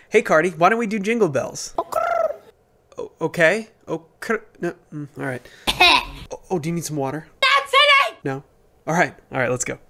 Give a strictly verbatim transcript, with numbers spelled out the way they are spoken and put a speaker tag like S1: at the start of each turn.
S1: Hey, Cardi, why don't we do Jingle Bells? O okay. Okay. No. Mm, all right. Oh, oh, do you need some water?
S2: That's it!
S1: No? All right. All right, let's go.